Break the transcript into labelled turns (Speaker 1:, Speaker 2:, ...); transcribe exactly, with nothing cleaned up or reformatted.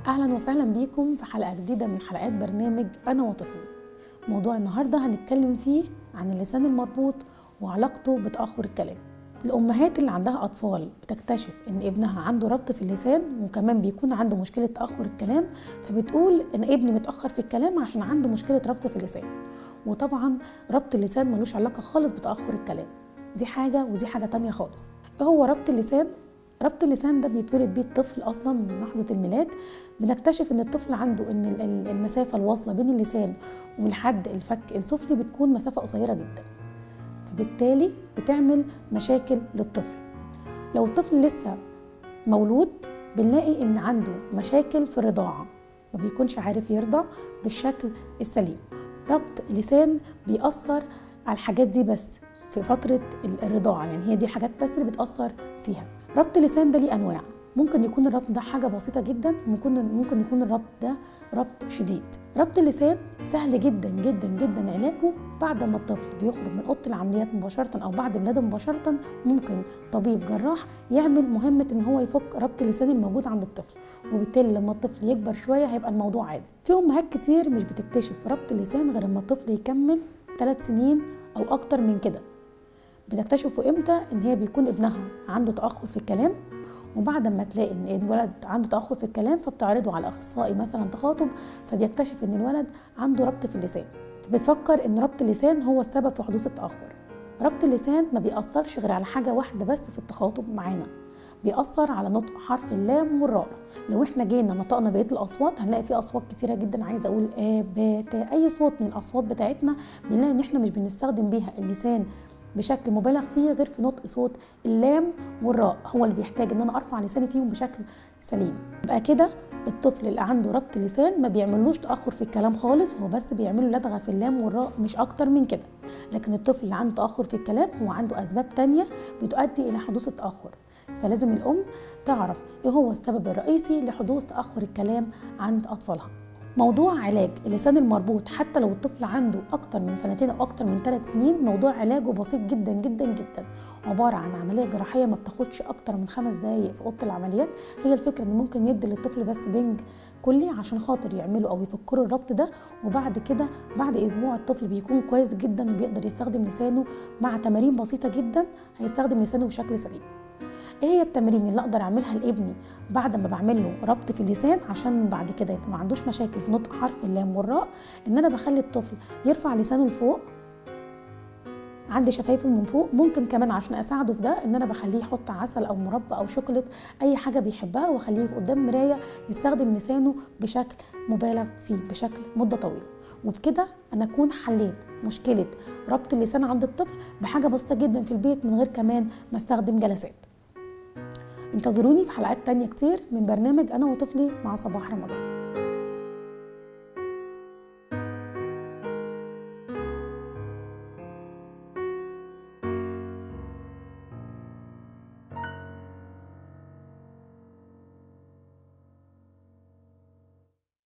Speaker 1: أهلا وسهلا بيكم في حلقة جديدة من حلقات برنامج أنا وطفلي. موضوع النهاردة هنتكلم فيه عن اللسان المربوط وعلاقته بتأخر الكلام. الأمهات اللي عندها أطفال بتكتشف إن ابنها عنده ربط في اللسان وكمان بيكون عنده مشكلة تأخر الكلام، فبتقول إن ابني متأخر في الكلام عشان عنده مشكلة ربط في اللسان. وطبعا ربط اللسان ملوش علاقة خالص بتأخر الكلام، دي حاجة ودي حاجة تانية خالص. إيه هو ربط اللسان؟ ربط اللسان ده بيتولد بيه الطفل اصلا من لحظه الميلاد. بنكتشف ان الطفل عنده ان المسافه الواصله بين اللسان ولحد الفك السفلي بتكون مسافه قصيره جدا، فبالتالي بتعمل مشاكل للطفل. لو الطفل لسه مولود بنلاقي ان عنده مشاكل في الرضاعه، ما بيكونش عارف يرضع بالشكل السليم. ربط اللسان بيأثر على الحاجات دي بس في فتره الرضاعه، يعني هي دي الحاجات بس اللي بتأثر فيها. ربط اللسان ده ليه انواع، ممكن يكون الربط ده حاجه بسيطه جدا، ممكن ممكن يكون الربط ده ربط شديد. ربط اللسان سهل جدا جدا جدا علاجه بعد ما الطفل بيخرج من اوضه العمليات مباشره او بعد الولاده مباشره. ممكن طبيب جراح يعمل مهمه ان هو يفك ربط اللسان الموجود عند الطفل، وبالتالي لما الطفل يكبر شويه هيبقى الموضوع عادي. في امهات كتير مش بتكتشف ربط اللسان غير لما الطفل يكمل ثلاث سنين او اكتر من كده. بتكتشفوا امتى؟ ان هي بيكون ابنها عنده تاخر في الكلام، وبعد ما تلاقي ان الولد عنده تاخر في الكلام فبتعرضه على اخصائي مثلا تخاطب، فبيكتشف ان الولد عنده ربط في اللسان، فبتفكر ان ربط اللسان هو السبب في حدوث التاخر. ربط اللسان ما بيأثرش غير على حاجه واحده بس في التخاطب معانا، بيأثر على نطق حرف اللام والراء. لو احنا جينا نطقنا بقيه الاصوات هنلاقي في اصوات كتيره جدا، عايزه اقول ا ب ت، اي صوت من الاصوات بتاعتنا بنلاقي ان احنا مش بنستخدم بيها اللسان بشكل مبالغ فيه غير في نطق صوت اللام والراء، هو اللي بيحتاج ان انا ارفع لساني فيهم بشكل سليم. يبقى كده الطفل اللي عنده ربط لسان ما بيعملوش تاخر في الكلام خالص، هو بس بيعمله لدغه في اللام والراء مش اكتر من كده. لكن الطفل اللي عنده تاخر في الكلام هو عنده اسباب تانية بتؤدي الى حدوث التاخر، فلازم الام تعرف ايه هو السبب الرئيسي لحدوث تاخر الكلام عند اطفالها. موضوع علاج اللسان المربوط حتى لو الطفل عنده اكتر من سنتين او اكتر من ثلاث سنين، موضوع علاجه بسيط جدا جدا جدا، عباره عن عمليه جراحيه ما بتاخدش اكتر من خمس دقائق في اوضه العمليات. هي الفكره ان ممكن يدي للطفل بس بنج كلي عشان خاطر يعملوا او يفكروا الربط ده، وبعد كده بعد اسبوع الطفل بيكون كويس جدا وبيقدر يستخدم لسانه مع تمارين بسيطه جدا، هيستخدم لسانه بشكل سليم. ايه هي التمارين اللي اقدر اعملها لابني بعد ما بعمل له ربط في اللسان عشان بعد كده يبقى ما عندوش مشاكل في نطق حرف اللام والراء؟ ان انا بخلي الطفل يرفع لسانه لفوق عند شفايفه من فوق. ممكن كمان عشان اساعده في ده ان انا بخليه يحط عسل او مربى او شوكولاته، اي حاجه بيحبها، واخليه قدام مرايه يستخدم لسانه بشكل مبالغ فيه بشكل مده طويله. وبكده انا اكون حليت مشكله ربط اللسان عند الطفل بحاجه بسيطه جدا في البيت من غير كمان ما استخدم جلسات. انتظروني في حلقات تانية كتير من برنامج أنا وطفلي مع صباح رمضان.